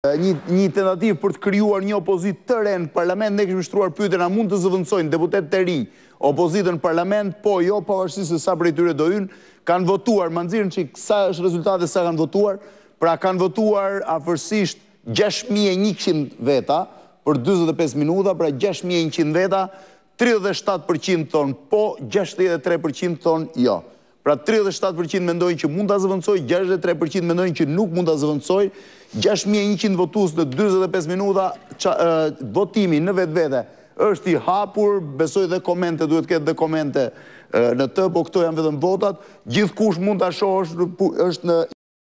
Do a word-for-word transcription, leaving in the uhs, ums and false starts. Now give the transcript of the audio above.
Një, një tentativë për të krijuar një opozitë të re në parlament, ne kemi shtruar pyetjen a mund të zëvendësojnë deputet të rinj opozitën në parlament, po jo pavarësisht se sa prej tyre do hynë, kanë votuar, ma nxirën çik sa është rezultati sa kanë votuar, pra kanë votuar afërsisht gjashtë mijë e njëqind veta për dyzet e pesë minuta, pra gjashtë mijë e njëqind veta, tridhjetë e shtatë përqind thonë po, gjashtëdhjetë e tre përqind thonë jo. Pra tridhjetë e shtatë përqind mendojnë që mund ta zëvendësojë, gjashtëdhjetë e tre përqind mendojnë që nuk mund ta zëvendësojë, gjashtë mijë e njëqind votues në dyzet e pesë minuta, qa, uh, votimi në vetvete është i hapur, besoj dhe komente, duhet ketë dhe komente uh, në të, po këto janë vetëm votat, gjithkush mund ta shohësh, është në